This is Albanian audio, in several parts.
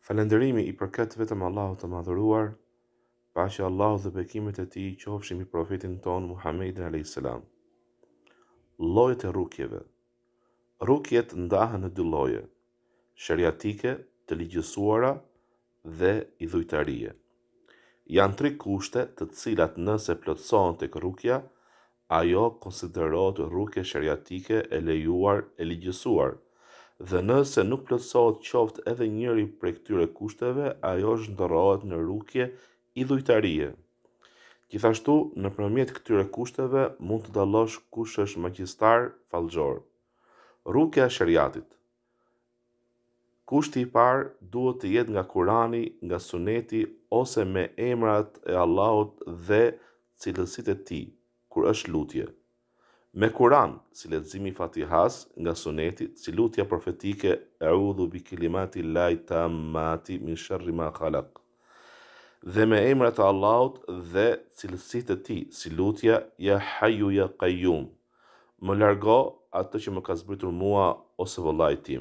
Falënderimi i përket vetëm Allahut të madhëruar, paqja e Allahut dhe bekimet e tij qofshin mbi profetin ton Muhammedin alayhis salam. Llojet e rukjeve. Rukjet ndahen në dy lloje: shariatike, të ligjësuara, dhe idhujtarie. Janë 3 kushte të cilat nëse plotësohen tek rukja, ajo konsiderohet rukje shariatike e lejuar e ligjësuar, dhe nëse nuk plotësohet qoftë edhe njëri prej këtyre kushteve, ajo zhndërrohet në rukje idhujtarie. Gjithashtu, nëpërmjet këtyre kushteve mund të dallosh kush është magjistar fallxor. Rukja e shariatit. Kushti i parë duhet të jetë nga Kurani, nga Suneti ose me emrat e Allahut dhe cilësitë e tij kur është lutje. Me Kur'an, si leximi i Fatihas, nga Suneti, si lutja profetike A'udhu bi kalimati llahi tammati min sharri ma khalaq. Dhe me emrat e Allahut dhe cilësitë e tij, si lutja Ya Hayyu Ya Qayyum. Më largo atë që më ka zbritur mua ose vëllai tim.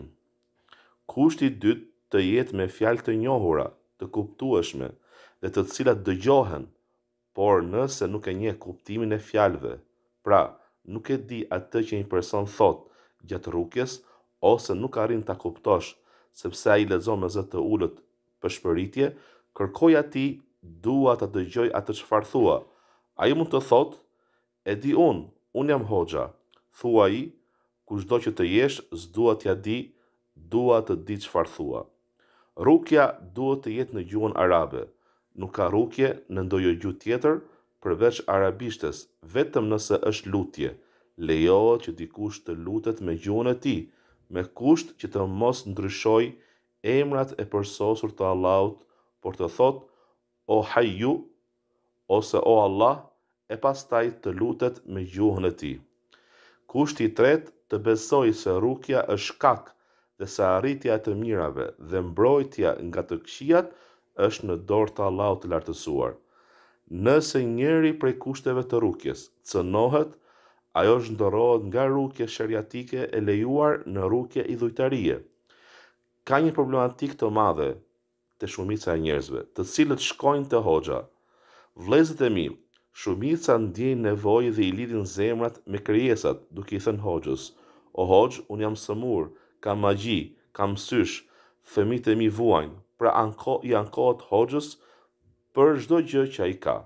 Kushti i dytë të jetë me fjalë të njohura, të kuptueshme dhe të cilat dëgjohen, por nëse nuk e njeh kuptimin e fjalëve, pra nuk e di atë që një person thot gjatë rukjes, ose nuk arrin ta kuptosh sepse ai lexon me zë të ulët për shpëritje, kërkoj atij, dua ta dëgjoj atë çfarë thua. Ai mund të thot, e di unë jam hoxha. Thua ai, kushdo që të jesh, s'dua t'ja di, dua të di çfarë thua. Rukja duhet të jetë në gjuhën arabe. Nuk ka rukje në ndonjë gjuhë tjetër përveç arabishtes, vetëm nëse është lutje. Lejohet që dikush të lutet me gjuhën e tij, me kusht që të mos ndryshoj emrat e përsosur të Allahut, por të thot o Hayyu ose o Allah, e pastaj të lutet me gjuhën e tij. Kushti i tretë, të besoj se rukja është shkak dhe se arritja e të mirave dhe mbrojtja nga të këqijat është në dorë të Allahut të lartësuar. Nëse njëri prej kushteve të rukjes cënohet, ajo zhndërrohet nga rukja shariatike e lejuar në rukje idhujtarie. Ka një problematik të madhe te shumica e njerëzve, të cilët shkojnë te hoxha. Vëllezërit e mi, shumica ndjejnë nevojë dhe i lidhin zemrat me krijesat, duke i thënë hoxhës: "O hoxh, un jam sëmur, kam magji, kam sysh, fëmijët e mi vuajnë." Pra i ankohet hoxhës për çdo gjë që ai ka.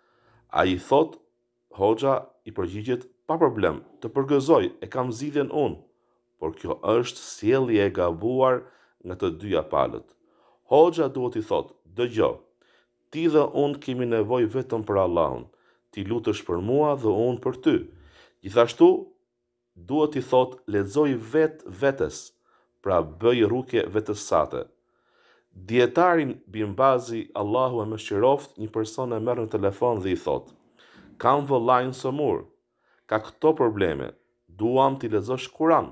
Ai thot, hoxha i përgjigjet: "Pa problem, të përgëzoj, e kam zgjidhjen unë." Por kjo është sjellje e gabuar nga të dyja palët. Hoxha duhet i thot: "Dëgjoj, ti dhe unë kemi nevojë vetëm për Allahun. Ti lutesh për mua dhe unë për ty." Gjithashtu, duhet i thot: "Lexoj vetes, pra bëj rukje vetes sate." Dietarin Bazi, Allahu, mëshiroftë, një person e merr në telefon dhe i thot: "Kam vëllain sëmur, ka këto probleme, duam t'i lexosh Kur'an."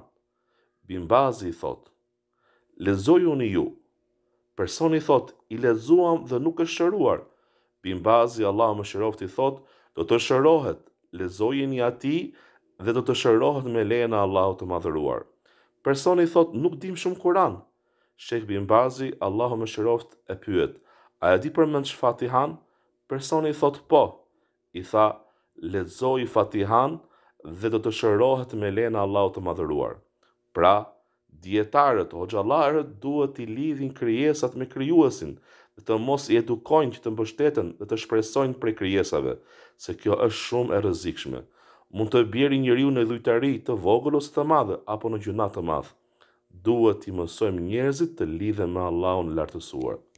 Bazi i thot: "Lexojuni ju." Personi thot: "I lexuam dhe nuk është shëruar." Bazi, Allahu mëshiroftë, i thot: "Do të shërohet, lexojini atij dhe do të shërohet me lejen e Allahut të madhëruar." Personi thot: "Nuk dim shumë Kur'an." Sheikh Bazi, Allahu mëshiroftë, e pyet: "A e di përmend Fatihan?" Personi thot: "Po." I tha: "Lexoj Fatihan dhe do të shërohet me lejen e Allahut të madhëruar." Pra, dietarët, hoxhallarët duhet t'i lidhin krijesat me krijuesin dhe të mos i edukojnë që të mbështeten dhe të shpresojnë prej krijesave, se kjo është shumë e rrezikshme. Mund të bjerë njeriu në idhujtari të vogël ose të madhe apo në gjuna të madh. Duhet t'i mësojmë njerëzit të lidhen me Allahun lartësuar.